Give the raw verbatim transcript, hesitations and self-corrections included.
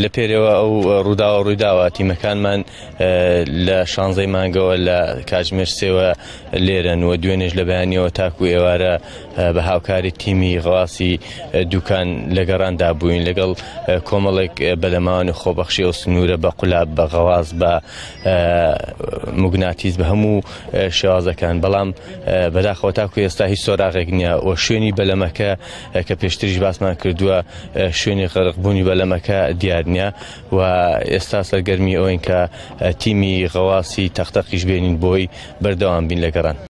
لە پێرەوە ئەو ڕووداوە ڕوویداوە تیمەکانمان لە شانزەی مانگەوە لە کاتژمێر سێوە لێرەن و دوێنێش لە بەیانیەوە تاکو ئێوارە بە هاوکاری تیمی غەواسی دووکان لە گەڕاندا بووین لەگەڵ کۆمەڵێک بەلەماوان و خۆبەخشی ئەو سنوورە بە قولاب بە غەواز بە موگناتیس بە هەموو شێوازەکان بەڵام بەداخەوە تاکو ئێستا هیچ سۆراغێک نییە و شوێنی بەلەمەکە کە پێشتریش باسمان کردووە شوێنی غەرقبوونی بەلەمەکە دیار نییە و ئێستا سەرگەرمی ئەوەین کە تیمی غەواسی تەختەقیش بێنین بۆی بەردەوام بین لە گەڕان.